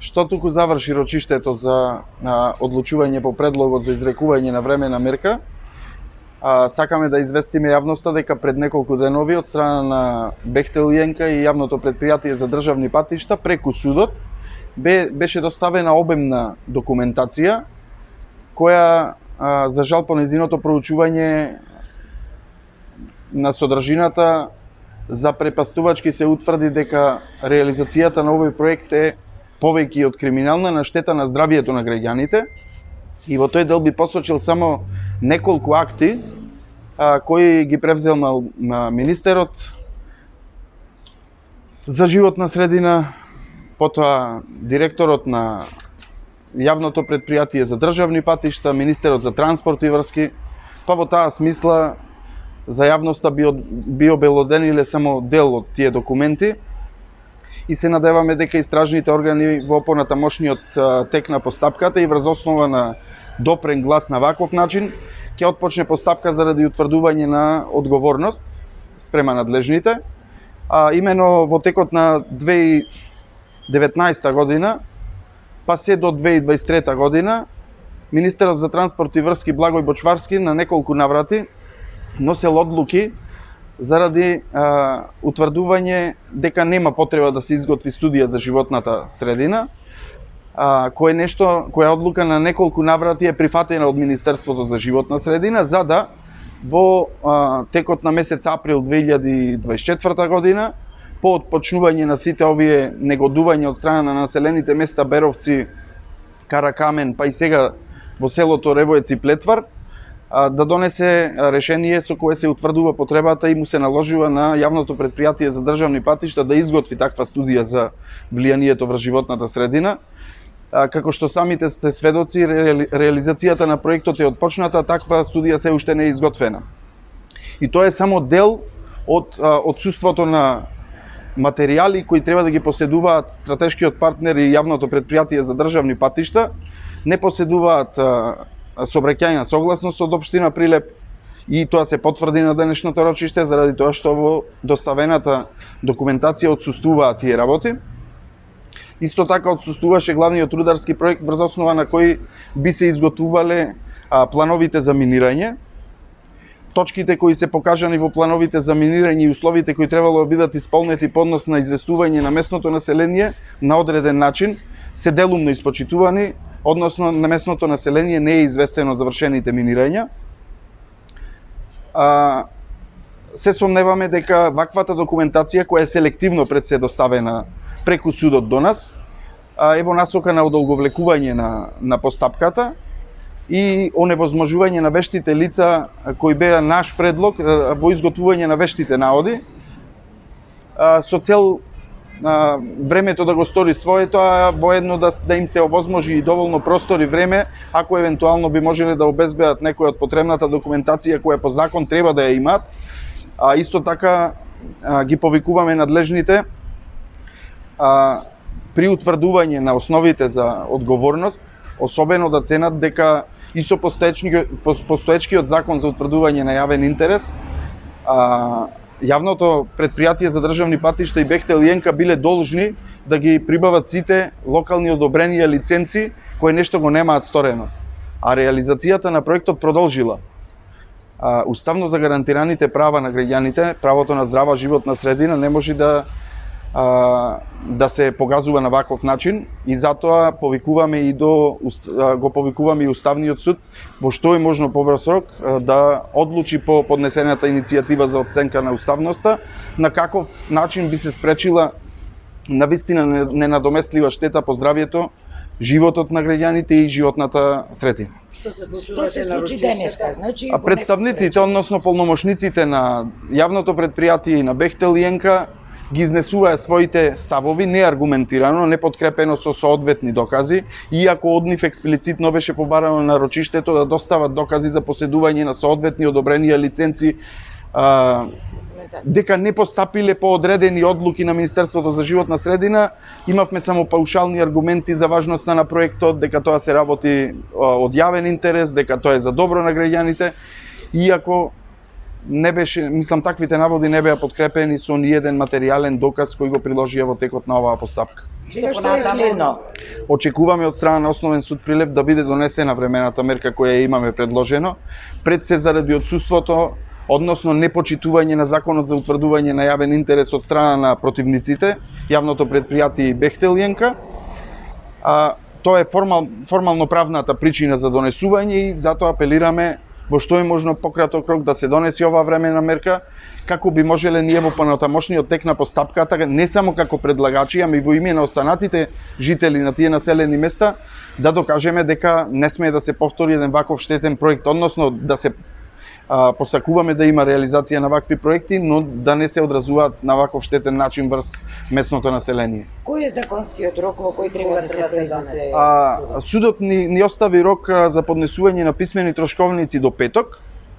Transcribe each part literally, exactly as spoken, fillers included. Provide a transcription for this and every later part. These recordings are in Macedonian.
што туку заврши рочиштето за а, одлучување по предлогот за изрекување на времена мерка, а, сакаме да известиме јавноста дека пред неколку денови од страна на Бехтел и Јенка и јавното претпријатие за државни патишта преку судот бе, беше доставена обемна документација која а, за жал по нејзиното проучување на содржината за препастувачки се утврди дека реализацијата на овој проект е повеќе од криминална на штета на здравието на граѓаните, и во тој дел би посочил само неколку акти а, кои ги превзел на, на министерот за животна средина, потоа директорот на јавното претпријатие за државни патишта, министерот за транспорт и врски, па во таа смисла за јавноста би, би обелодениле само дел од тие документи и се надеваме дека истражните органи во понатамошниот тек на постапката и врз основа на допрен глас на ваков начин ќе отпочне постапка заради утврдување на одговорност спрема надлежните, а именно во текот на две илјади и деветнаесета година па се до две илјади и дваесет и трета година министерот за транспорт и врски Благој Бочварски на неколку наврати носел одлуки заради а, утврдување дека нема потреба да се изготви студија за животната средина, а, кое нешто, која одлука на неколку наврати е прифатена од Министерството за животна средина, за да во а, текот на месец април две илјади и дваесет и четврта година, по отпочнување на сите овие негодувања од страна на населените места Беровци, Каракамен, па и сега во селото Ревоец и Плетвар, да донесе решение со кое се утврдува потребата и му се наложува на јавното претпријатие за државни патишта да изготви таква студија за влијанието врз животната средина. Како што самите сте сведоци, реализацијата на проектот е отпочната, таква студија се уште не е изготвена. И тоа е само дел од отсуството на материјали кои треба да ги поседуваат стратешкиот партнер и јавното претпријатие за државни патишта, не поседуваат сообраќајна согласност од општина Прилеп, и тоа се потврди на денешното рочиште заради тоа што во доставената документација отсуствуваат тие работи. Исто така отсуствуваше главниот рударски проект врз основа на кој би се изготвувале а, плановите за минирање. Точките кои се покажани во плановите за минирање и условите кои требало да бидат исполнети по однос на известување на местното население на одреден начин се делумно испочитувани, односно на местното население не е известено за вршените минирања. А, се сомневаме дека ваквата документација која е селективно пред се доставена преку судот до нас, а, е во насока на одолговлекување на, на постапката и оневозможување на вештите лица кои беа наш предлог во изготвување на вештите наоди, а, со цел а, времето да го стори своето, а воедно да, да им се овозможи и доволно простор и време, ако евентуално би можеле да обезбедат некоја од потребната документација која по закон треба да ја имаат. А, исто така а, ги повикуваме надлежните а, при утврдување на основите за одговорност, особено да ценат дека и со постоечкиот закон за утврдување на јавен интерес, а, јавното претпријатие за државни патишта и Бехтел и Јенка биле должни да ги прибават сите локални одобренија лиценци кои нешто го немаат сторено. А реализацијата на проектот продолжила. А, уставно загарантираните права на граѓаните, правото на здрава животна средина не може да а, да се погазува на ваков начин, и затоа повикуваме и до го повикуваме и Уставниот суд во што е можно побрз рок да одлучи по поднесената иницијатива за оценка на уставноста на каков начин би се спречила навистина ненадоместлива штета по здравието, животот на граѓаните и животната средина. Што се случуваше на денеска? Значи, а представниците, односно полномошниците на јавното претпријатие и на Бехтел и Јенка ги изнесуваа своите ставови неаргументирано, неподкрепено со соодветни докази, иако од нив експлицитно беше побарано на рочиштето да достават докази за поседување на соодветни одобренија лиценци, а, дека не постапиле по одредени одлуки на Министерството за животна средина. Имавме само паушални аргументи за важноста на проектот, дека тоа се работи од јавен интерес, дека тоа е за добро на граѓаните, иако не беше, мислам, таквите наводи не беа подкрепени со ни еден материјален доказ кој го приложија во текот на оваа постапка. Сега што е следно? Очекуваме од страна на Основен суд Прилеп да биде донесена времената мерка која имаме предложено, пред се заради отсуството, односно непочитување на законот за утврдување на јавен интерес од страна на противниците, јавното предпријатие Бехтел и ЕНКА. А, тоа е формал, формално правната причина за донесување и затоа апелираме во што е можно пократок рок да се донесе оваа времена мерка, како би можеле ние во понатамошниот тек на постапката, не само како предлагачи, ами во име на останатите жители на тие населени места, да докажеме дека не смее да се повтори еден ваков штетен проект, односно да се а, посакуваме да има реализација на вакви проекти, но да не се одразуваат на ваков штетен начин врз местното население. Кој е законскиот рок во кој треба да се произнесе А, судот? судот ни, ни остави рок а, за поднесување на писмени трошковници до петок.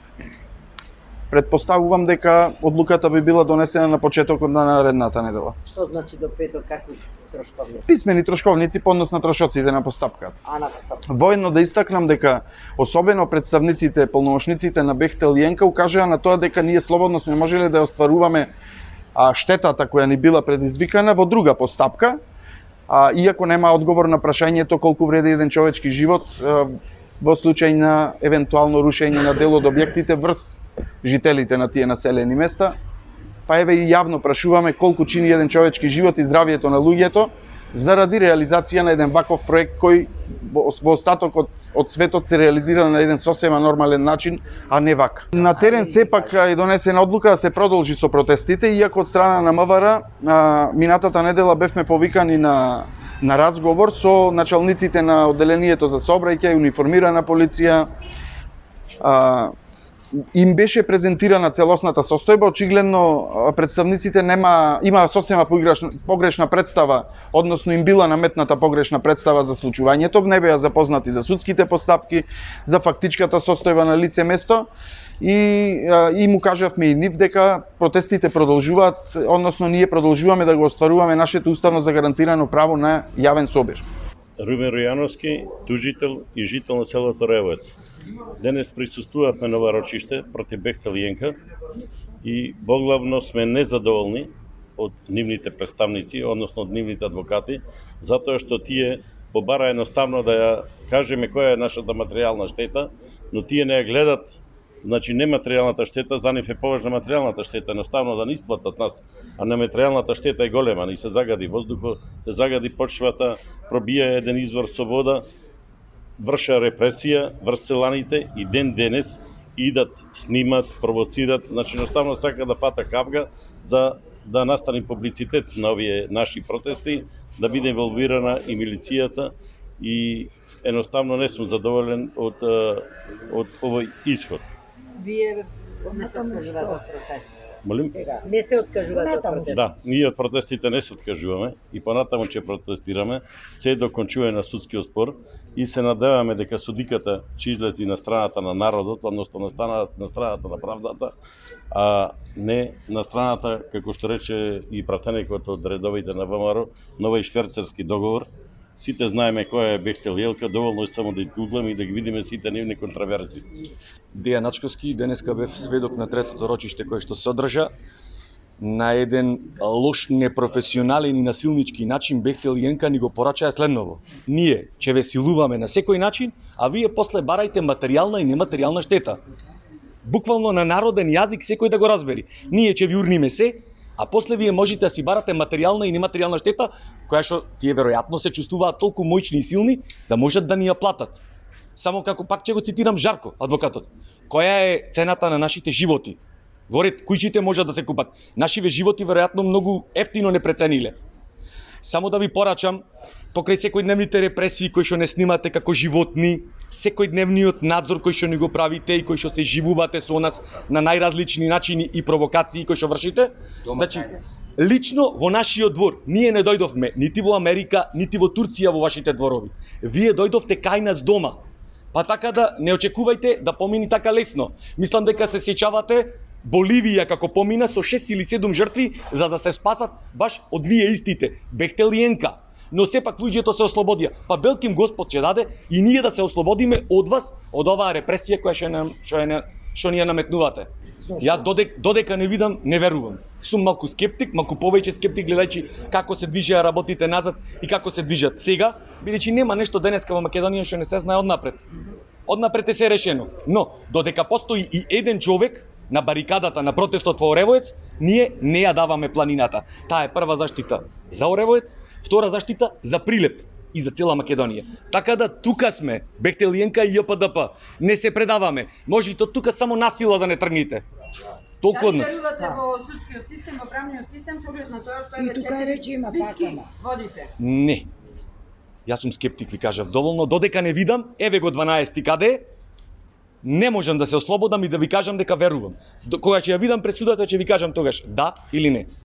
Предпоставувам дека одлуката би била донесена на почетокот на наредната недела. Што значи до петок, какви трошковни? Писмени трошковници по однос на трошоците на постапката. А, на постапката. Воедно да истакнам дека особено представниците, полномошниците на Бехтел и ЕНКА укажаа на тоа дека ние слободно сме можеле да ја остваруваме а, штетата која ни била предизвикана во друга постапка, а, иако нема одговор на прашањето колку вреди еден човечки живот а, во случај на евентуално рушење на дел од објектите врз жителите на тие населени места. Па еве и јавно прашуваме колку чини еден човечки живот и здравието на луѓето заради реализација на еден ваков проект кој во остатокот од светот се реализира на еден сосема нормален начин, а не вака. На терен сепак е донесена одлука да се продолжи со протестите, иако од страна на МВР минатата недела бевме повикани на на разговор со началниците на одделението за сообраќај, униформирана полиција. А, им беше презентирана целосната состојба. Очигледно представниците нема има сосема погрешна, погрешна представа, односно им била наметната погрешна представа за случувањето, не беа запознати за судските постапки, за фактичката состојба на лице место и, и му кажавме и нив дека протестите продолжуваат, односно ние продолжуваме да го остваруваме нашето уставно загарантирано право на јавен собир. Румен Ројановски, тужител и жител на селото Ревец. Денес присуствувавме на ова рочиште против Бехтел и ЕНКА и боглавно сме незадоволни од нивните представници, односно од нивните адвокати, затоа што тие побара едноставно да ја кажеме која е нашата материјална штета, но тие не ја гледат. Значи, нематеријалната штета, за нив е поважна материјалната штета, едноставно да не исплатат нас, а нематеријалната штета е голема, ни се загади воздухот, се загади почвата, пробија еден извор со вода, врша репресија врз селаните и ден денес идат, снимат, провоцират, значи едноставно сака да фата капга за да настани публицитет на овие наши протести, да биде инволвирана и милицијата и едноставно не сум задоволен од од овој исход. Вие не се откажувате од протести? Молим? Не се откажувате од протести? Да, ние од протестите не се откажуваме и понатаму ќе протестираме се до кончување на судскиот спор и се надеваме дека судиката ќе излези на страната на народот, односно на страната на страната на правдата, а не на страната, како што рече и пратеникот од редовите на ВМРО, новој шверцерски договор. Сите знаеме која е Бехтел и ЕНКА, доволно е само да изгугламе и да ги видиме сите нивни контраверзи. Дејан Ачковски, денеска бев сведок на третото рочиште кое што се одржа на еден лош, непрофесионален и насилнички начин. Бехтел и ЕНКА ни го порачаа следново: ние ќе ве силуваме на секој начин, а вие после барајте материјална и нематеријална штета. Буквално на народен јазик секој да го разбери. Ние ќе ви урниме се, а после вие можете да си барате материјална и нематеријална штета, која што тие веројатно се чувствуваат толку моćни и силни да можат да ни ја платат. Само како пак ќе го цитирам Жарко, адвокатот. Која е цената на нашите животи? Во ред, кујчите можат да се купат. Нашиве животи веројатно многу ефтино не прецениле. Само да ви порачам, покрај секојдневните репресии кои што не снимате како животни, секојдневниот надзор кој што ни го правите и кој што се живувате со нас на најразлични начини и провокации кои што вршите, значи лично во нашиот двор ние не дојдовме нити во Америка, нити во Турција во вашите дворови. Вие дојдовте кај нас дома. Па така да не очекувајте да помини така лесно. Мислам дека се сеќавате Боливија како помина со шест или седум жртви за да се спасат баш од вие истите, Бехтел и ЕНКА. Но сепак луѓето се ослободија. Па белким Господ ќе даде и ние да се ослободиме од вас, од оваа репресија која што е, што е што ни ја наметнувате. Зошто? Јас додек, додека не видам, не верувам. Сум малку скептик, малку повеќе скептик гледајќи како се движеа работите назад и како се движат сега, бидејќи нема нешто денеска во Македонија што не се знае однапред. Однапред е се решено. Но додека постои и еден човек на барикадата на протестот во Оревоец, ние не ја даваме планината. Таа е прва заштита за Оревоец, втора заштита за Прилеп и за цела Македонија. Така да тука сме, Бехтел и Јенка и Ј П Д П. Не се предаваме. Може и то тука само насила да не тргнете. Толку од Дали нас. верувате во судскиот систем, во правниот систем, со оглед на тоа што И еве тука четири веќе има битки патама. водите? Не. Јас сум скептик, ви кажав доволно, додека не видам, еве го дванаесети каде е, не можам да се ослободам и да ви кажам дека верувам. До- Кога ќе ја видам пресудата, ќе ви кажам тогаш да или не.